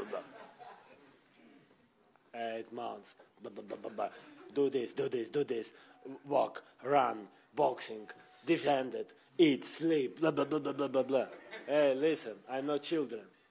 blah. 8 months, blah, blah, blah, blah, blah. Do this, do this, do this. Walk, run, boxing, defend it, eat, sleep, blah, blah, blah, blah, blah, blah, blah. Hey, listen, I'm not children.